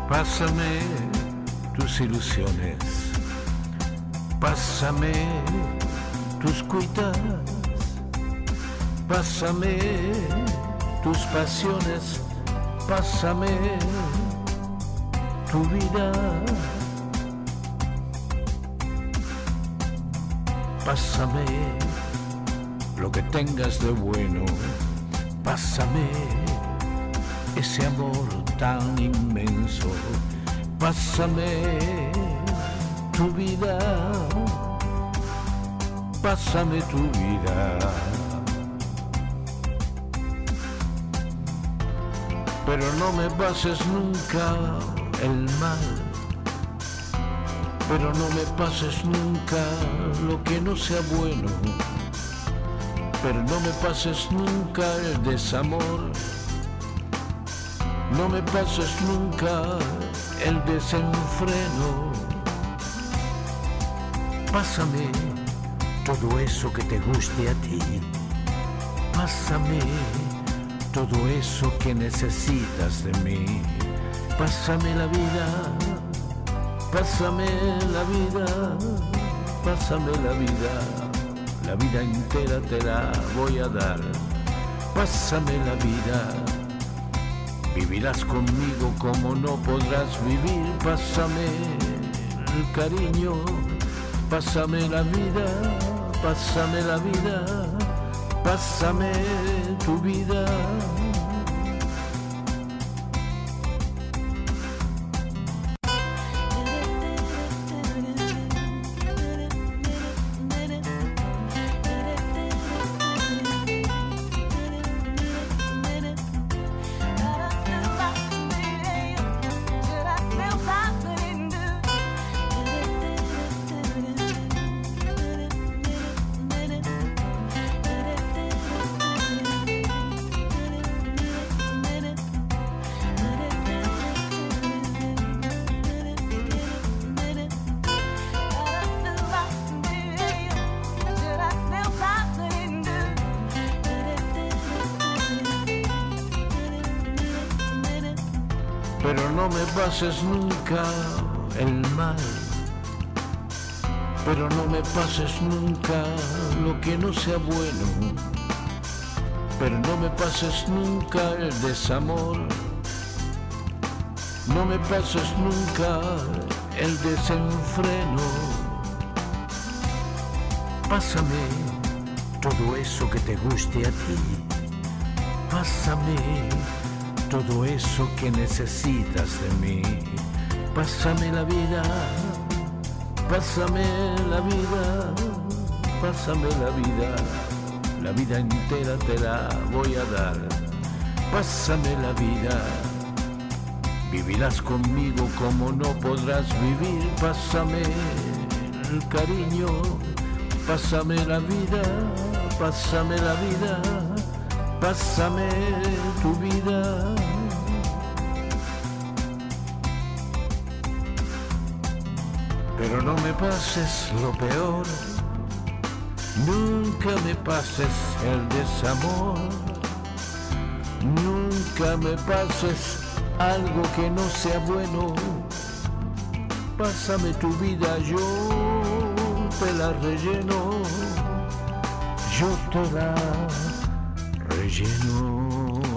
Pásame tus ilusiones, pásame tus cuitas, pásame tus pasiones, pásame tu vida, pásame lo que tengas de bueno, pásame ese amor tan inmenso, pásame tu vida, pásame tu vida. Pero no me pases nunca el mal, pero no me pases nunca lo que no sea bueno, pero no me pases nunca el desamor, no me pases nunca el desenfreno. Pásame todo eso que te guste a ti, pásame todo eso que necesitas de mí, pásame la vida, pásame la vida, pásame la vida entera te la voy a dar, pásame la vida, vivirás conmigo como no podrás vivir, pásame el cariño, pásame la vida, pásame la vida, pásame tu vida. Pero no me pases nunca el mal, pero no me pases nunca lo que no sea bueno, pero no me pases nunca el desamor, no me pases nunca el desenfreno. Pásame todo eso que te guste a ti, pásame todo eso que necesitas de mí, pásame la vida, pásame la vida, pásame la vida entera te la voy a dar, pásame la vida, vivirás conmigo como no podrás vivir, pásame el cariño, pásame la vida, pásame la vida, pásame tu vida. Pero no me pases lo peor, nunca me pases el desamor, nunca me pases algo que no sea bueno, pásame tu vida, yo te la relleno, yo te la relleno.